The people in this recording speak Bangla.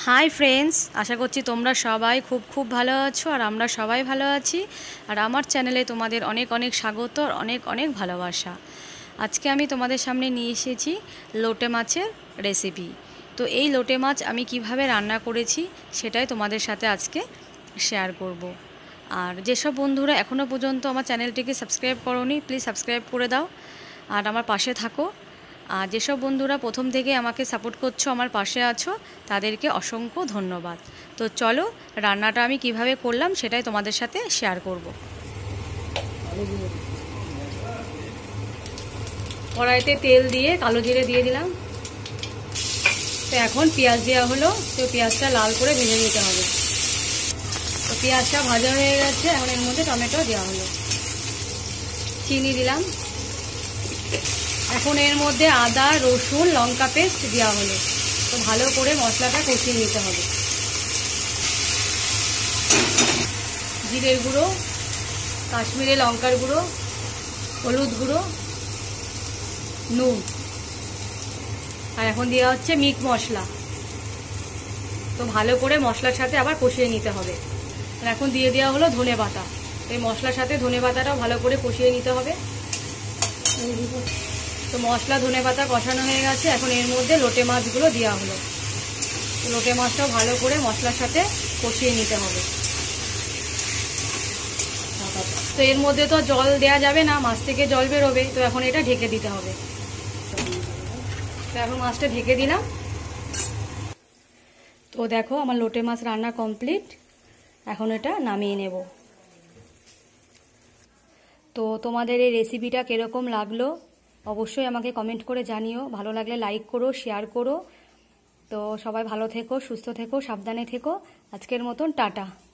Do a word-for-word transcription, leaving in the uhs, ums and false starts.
হাই ফ্রেন্ডস, আশা করছি তোমরা সবাই খুব খুব ভালো আছো আর আমরা সবাই ভালো আছি। আর আমার চ্যানেলে তোমাদের অনেক অনেক স্বাগত, অনেক অনেক ভালোবাসা। আজকে আমি তোমাদের সামনে নিয়ে এসেছি লোটে মাছের রেসিপি। তো এই লোটে মাছ আমি কিভাবে রান্না করেছি সেটাই তোমাদের সাথে আজকে শেয়ার করব। আর যেসব বন্ধুরা এখনও পর্যন্ত আমার চ্যানেলটিকে সাবস্ক্রাইব করোনি, প্লিজ সাবস্ক্রাইব করে দাও আর আমার পাশে থাকো। আর যেসব বন্ধুরা প্রথম থেকে আমাকে সাপোর্ট করছো, আমার পাশে আছো, তাদেরকে অসংখ্য ধন্যবাদ। তো চলো রান্নাটা আমি কিভাবে করলাম সেটাই তোমাদের সাথে শেয়ার করব। কড়াইতে তেল দিয়ে কালো জিরে দিয়ে দিলাম। তো এখন পেঁয়াজ দেওয়া হলো, তো পেঁয়াজটা লাল করে ভেজে নিতে হবে। তো পেঁয়াজটা ভাজা হয়ে গেছে, এখন এর মধ্যে টমেটো দেওয়া হলো, চিনি দিলাম। এখন এর মধ্যে আদা রসুন লঙ্কা পেস্ট দেওয়া হলো। তো ভালো করে মশলাটা কষিয়ে নিতে হবে। জিরের গুঁড়ো, কাশ্মীরি লঙ্কার গুঁড়ো, হলুদ গুঁড়ো, নুন, আর এখন দেওয়া হচ্ছে মিট মশলা। তো ভালো করে মশলার সাথে আবার কষিয়ে নিতে হবে। আর এখন দিয়ে দেওয়া হলো ধনে পাতা। এই মশলার সাথে ধনে পাতাটাও ভালো করে কষিয়ে নিতে হবে। তো মশলা ধনে পাতা কষানো হয়ে গেছে, এখন এর মধ্যে লোটে মাছগুলো দেওয়া হলো। তো লোটে মাছটাও ভালো করে মশলার সাথে কষিয়ে নিতে হবে। তো এর মধ্যে তো জল দেয়া যাবে না, মাছ থেকে জল বেরোবে, তো এখন এটা ঢেকে দিতে হবে। তো এখন মাছটা ঢেকে দিলাম। তো দেখো আমার লোটে মাছ রান্না কমপ্লিট, এখন এটা নামিয়ে নেব। তো তোমাদের এই রেসিপিটা কীরকম লাগলো অবশ্যই আমাকে কমেন্ট করে জানিও। ভালো লাগলে লাইক করো, শেয়ার করো। তো সবাই ভালো থেকো, সুস্থ থেকো, সাবধানে থেকো। আজকের মতন টাটা।